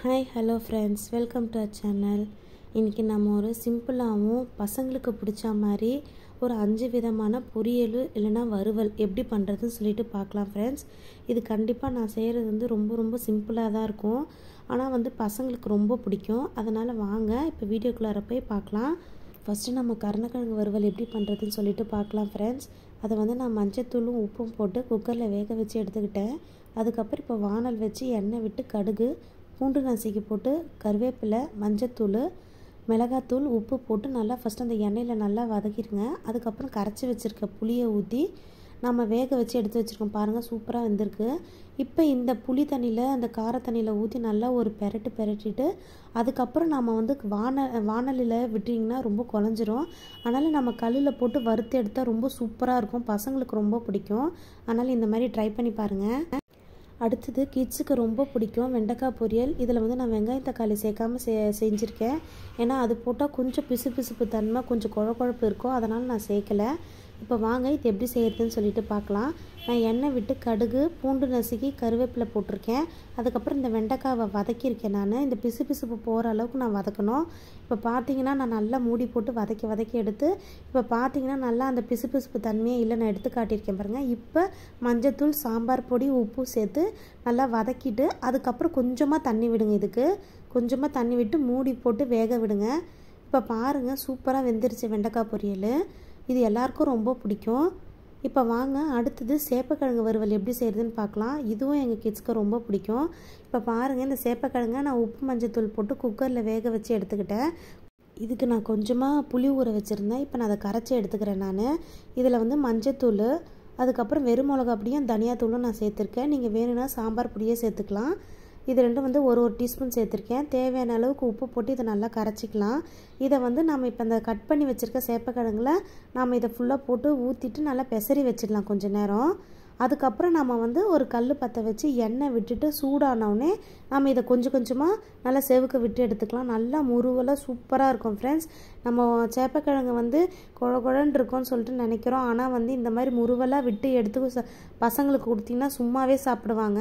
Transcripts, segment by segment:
Hi hello friends, welcome to our channel. இன்றைக்கி நம்ம ஒரு சிம்பிளாகவும் பசங்களுக்கு பிடிச்ச மாதிரி ஒரு 5 விதமான பொரியல் இல்லைனா வறுவல் எப்படி பண்ணுறதுன்னு சொல்லிட்டு பார்க்கலாம் ஃப்ரெண்ட்ஸ். இது கண்டிப்பாக நான் செய்கிறது வந்து ரொம்ப சிம்பிளாக தான் இருக்கும். ஆனால் பசங்களுக்கு ரொம்ப பிடிக்கும். அதனால் வாங்க இப்போ வீடியோக்குள்ளார போய் பார்க்கலாம். ஃபஸ்ட்டு நம்ம கருணக்கிழங்கு வறுவல் எப்படி பண்ணுறதுன்னு சொல்லிட்டு பார்க்கலாம் ஃப்ரெண்ட்ஸ். அதை நான் மஞ்சத்தூளும் உப்பும் போட்டு குக்கரில் வேக வச்சு எடுத்துக்கிட்டேன். அதுக்கப்புறம் இப்போ வானல் வச்சு எண்ணெய் விட்டு கடுகு, பூண்டு நசுக்கி போட்டு கருவேப்பிலை, மஞ்சத்தூள், மிளகாத்தூள், உப்பு போட்டு நல்லா ஃபஸ்ட்டு அந்த எண்ணெயில் நல்லா வதக்கிடுங்க. அதுக்கப்புறம் கரைச்சி வச்சுருக்க புளியை ஊற்றி நம்ம வேக வச்சு எடுத்து வச்சுருக்கோம். பாருங்கள், சூப்பராக வெந்திருக்கு. இப்போ இந்த புளி தண்ணியில் அந்த கார தண்ணியில் ஊற்றி நல்லா ஒரு பெரட்டிட்டு அதுக்கப்புறம் நம்ம வானலில் விட்டிங்கன்னா ரொம்ப குழஞ்சிரும். அதனால் நம்ம கல்லில் போட்டு வறுத்து எடுத்தால் ரொம்ப சூப்பராக இருக்கும். பசங்களுக்கு ரொம்ப பிடிக்கும். அதனால் இந்த மாதிரி ட்ரை பண்ணி பாருங்கள். அடுத்தது கிட்ஸுக்கு ரொம்ப பிடிக்கும் வெண்டைக்காய் பொரியல். இதில் நான் வெங்காயம் தக்காளி சேர்க்காமல் செஞ்சுருக்கேன். ஏன்னா அது போட்டால் கொஞ்சம் பிசுபிசுப்பு தன்மை, கொஞ்சம் குழப்பு இருக்கும். அதனால் நான் சேர்க்கலை. இப்போ வாங்க இது எப்படி செய்கிறதுன்னு சொல்லிட்டு பார்க்கலாம். நான் எண்ணெய் விட்டு கடுகு, பூண்டு நசுக்கி, கருவேப்பிலை போட்டிருக்கேன். அதுக்கப்புறம் இந்த வெண்டைக்காவை வதக்கியிருக்கேன். இந்த பிசுபிசுப்பு போகிற அளவுக்கு நான் வதக்கணும். இப்போ பார்த்தீங்கன்னா நான் நல்லா மூடி போட்டு வதக்கி எடுத்து இப்போ பார்த்தீங்கன்னா நல்லா அந்த பிசுபிசுப்பு தன்மையே இல்லை, நான் எடுத்து காட்டியிருக்கேன் பாருங்கள். இப்போ மஞ்சத்தூள், சாம்பார் பொடி, உப்பு சேர்த்து நல்லா வதக்கிட்டு அதுக்கப்புறம் கொஞ்சமாக தண்ணி விடுங்க. இதுக்கு கொஞ்சமாக தண்ணி விட்டு மூடி போட்டு வேக விடுங்க. இப்போ பாருங்கள், சூப்பராக வெந்துருச்சு வெண்டைக்காய் பொரியல். இது எல்லாருக்கும் ரொம்ப பிடிக்கும். இப்போ வாங்க அடுத்தது சேப்பக்கிழங்கு வறுவல் எப்படி செய்கிறதுன்னு பார்க்கலாம். இதுவும் எங்கள் கிட்ஸ்க்கு ரொம்ப பிடிக்கும். இப்போ பாருங்கள், இந்த சேப்பக்கிழங்கை நான் உப்பு மஞ்சத்தூள் போட்டு குக்கரில் வேக வச்சு எடுத்துக்கிட்டேன். இதுக்கு நான் கொஞ்சமாக புளி ஊற வச்சுருந்தேன். இப்போ நான் அதை கரைச்சி எடுத்துக்கிறேன். இதில் மஞ்சத்தூள், அதுக்கப்புறம் வெறும் மிளகா பொடியும் தனியாத்தூளும் நான் சேர்த்துருக்கேன். நீங்கள் வேணும்னா சாம்பார் பொடியே சேர்த்துக்கலாம். இது ரெண்டும் ஒரு டீஸ்பூன் சேர்த்துருக்கேன். தேவையான அளவுக்கு உப்பு போட்டு இதை நல்லா கரைச்சிக்கலாம். இதை நம்ம இப்போ இந்த கட் பண்ணி வச்சுருக்க சேப்பக்கிழங்குல நாம் இதை ஃபுல்லாக போட்டு ஊற்றிட்டு நல்லா பெசரி வச்சிடலாம் கொஞ்சம் நேரம். அதுக்கப்புறம் நம்ம ஒரு கல் பற்ற வச்சு எண்ணெய் விட்டுட்டு சூடானவுடனே நம்ம இதை கொஞ்சமாக நல்லா செவுக்க விட்டு எடுத்துக்கலாம். நல்லா முறுவலாக சூப்பராக இருக்கும் ஃப்ரெண்ட்ஸ். நம்ம சேப்பக்கிழங்கு குழன்னு இருக்கும்னு சொல்லிட்டு நினைக்கிறோம். ஆனால் இந்த மாதிரி முறுவலாக விட்டு எடுத்து பசங்களுக்கு கொடுத்திங்கன்னா சும்மாவே சாப்பிடுவாங்க.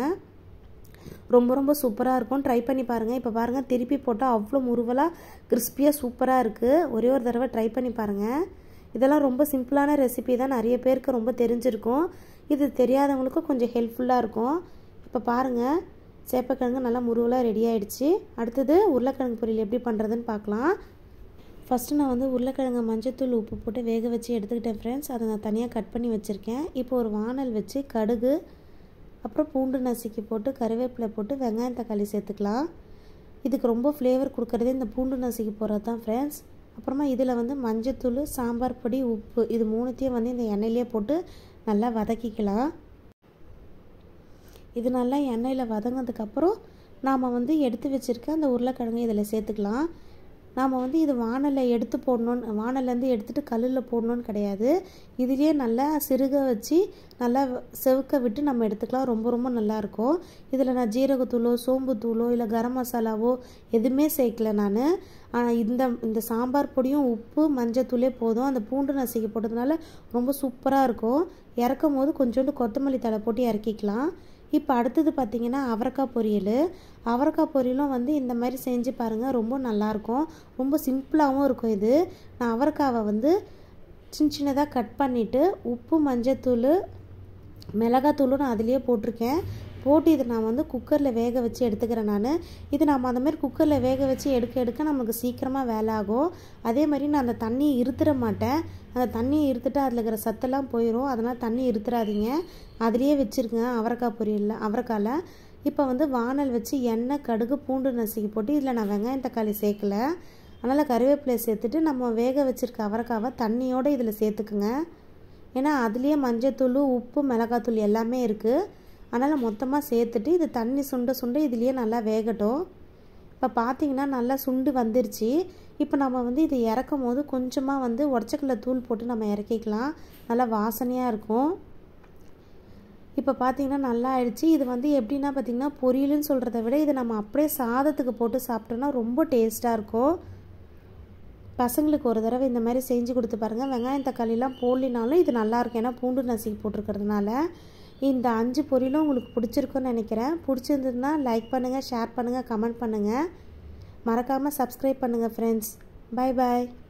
ரொம்ப சூப்பராக இருக்கும். ட்ரை பண்ணி பாருங்கள். இப்போ பாருங்கள், திருப்பி போட்டால் அவ்வளோ முறுவலாக கிறிஸ்பியாக சூப்பராக இருக்குது. ஒரே ஒரு தடவை ட்ரை பண்ணி பாருங்கள். இதெல்லாம் ரொம்ப சிம்பிளான ரெசிபி தான். நிறைய பேருக்கு ரொம்ப தெரிஞ்சிருக்கும். இது தெரியாதவங்களுக்கும் கொஞ்சம் ஹெல்ப்ஃபுல்லாக இருக்கும். இப்போ பாருங்கள், சேப்பக்கிழங்கு நல்லா முறுவலாக ரெடி ஆகிடுச்சு. அடுத்தது உருளைக்கிழங்கு பொரியல் எப்படி பண்ணுறதுன்னு பார்க்கலாம். ஃபஸ்ட்டு நான் உருளைக்கிழங்கு மஞ்சத்தூள், உப்பு போட்டு வேக வச்சு எடுத்துக்கிட்டேன் ஃப்ரெண்ட்ஸ். அதை நான் தனியாக கட் பண்ணி வச்சுருக்கேன். இப்போ ஒரு வானல் வச்சு கடுகு, அப்புறம் பூண்டு நசுக்கி போட்டு கருவேப்பிலை போட்டு வெங்காயம் தக்காளி சேர்த்துக்கலாம். இதுக்கு ரொம்ப ஃப்ளேவர் கொடுக்குறதே இந்த பூண்டு நசுக்கி போடுறது தான் ஃப்ரெண்ட்ஸ். அப்புறமா இதில் மஞ்சத்தூள், சாம்பார் பொடி, உப்பு இது மூணுத்தையும் இந்த எண்ணெயிலே போட்டு நல்லா வதக்கிக்கலாம். இது நல்லா எண்ணெயில் வதங்கினதுக்கப்புறம் நாம் எடுத்து வச்சுருக்க அந்த உருளைக்கிழங்கு இதில் சேர்த்துக்கலாம். நாம் இது வானலில் எடுத்து போடணுன்னு, வானல்லேருந்து எடுத்துகிட்டு கல்லில் போடணுன்னு கிடையாது. இதுலேயே நல்லா சிறுக வச்சு நல்லா செவுக்க விட்டு நம்ம எடுத்துக்கலாம். ரொம்ப நல்லாயிருக்கும். இதில் நான் ஜீரகத்தூளோ, சோம்புத்தூளோ, இல்லை கரம் மசாலாவோ எதுவுமே சேர்க்கல நான். இந்த சாம்பார் பொடியும் உப்பு மஞ்சத்தூளே போதும். அந்த பூண்டு நசுக்கி போட்டதுனால ரொம்ப சூப்பராக இருக்கும். இறக்கும் போது கொஞ்சோண்டு கொத்தமல்லி தழை போட்டு இறக்கிக்கலாம். இப்போ அடுத்தது பார்த்திங்கன்னா அவரைக்காய் பொரியல். அவரைக்காய் பொரியலும் இந்த மாதிரி செஞ்சு பாருங்கள், ரொம்ப நல்லாயிருக்கும். ரொம்ப சிம்பிளாகவும் இருக்கும். இது நான் அவரைக்காவை சின்னதாக கட் பண்ணிவிட்டு உப்பு, மஞ்சத்தூள், மிளகாத்தூளும் நான் அதிலே போட்டிருக்கேன். போட்டு இதை நான் குக்கரில் வேக வச்சு எடுத்துக்கிறேன். இது நம்ம அந்த மாதிரி குக்கரில் வேக வச்சு எடுக்க நமக்கு சீக்கிரமாக வேலை ஆகும். அதே மாதிரி நான் அந்த தண்ணியை இருத்துற மாட்டேன். அந்த தண்ணியை இருத்துட்டு அதில் இருக்கிற சத்தெல்லாம் போயிடும். அதனால் தண்ணி இருத்துறாதீங்க, அதிலேயே வச்சுருங்க அவரைக்காய் பொரியலில், அவரைக்காயில். இப்போ வானல் வச்சு எண்ணெய், கடுகு, பூண்டு நசுக்கி போட்டு இதில் நான் வெங்காயம் தக்காளி சேர்க்கல. அதனால் கருவேப்பிலை சேர்த்துட்டு நம்ம வேக வச்சுருக்க அவரைக்காவை தண்ணியோடு இதில் சேர்த்துக்குங்க. ஏன்னா அதுலேயே மஞ்சத்தூள், உப்பு, மிளகாத்தூள் எல்லாமே இருக்குது. அதனால் மொத்தமாக சேர்த்துட்டு இது தண்ணி சுண்ட இதுலேயே நல்லா வேகட்டும். இப்போ பார்த்தீங்கன்னா நல்லா சுண்டு வந்துருச்சு. இப்போ நம்ம இது இறக்கும் போது கொஞ்சமாக உடச்சக்கல்ல தூள் போட்டு நம்ம இறக்கிக்கலாம். நல்லா வாசனையாக இருக்கும். இப்போ பார்த்தீங்கன்னா நல்லா ஆயிடுச்சு. இது எப்படின்னா பார்த்திங்கன்னா பொரியல்னு சொல்கிறத விட இது நம்ம அப்படியே சாதத்துக்கு போட்டு சாப்பிட்டோன்னா ரொம்ப டேஸ்ட்டாக இருக்கும். பசங்களுக்கு ஒரு தடவை இந்த மாதிரி செஞ்சு கொடுத்து பாருங்கள். வெங்காயம் தக்காளிலாம் போடலினாலும் இது நல்லாயிருக்கும். ஏன்னா பூண்டு நசுக்கி போட்டிருக்கிறதுனால. இந்த 5 பொரியலும் உங்களுக்கு பிடிச்சிருக்குன்னு நினைக்கிறேன். பிடிச்சிருந்ததுன்னா லைக் பண்ணுங்கள், ஷேர் பண்ணுங்கள், கமெண்ட் பண்ணுங்கள். மறக்காமல் சப்ஸ்கிரைப் பண்ணுங்கள் ஃப்ரெண்ட்ஸ். Bye bye.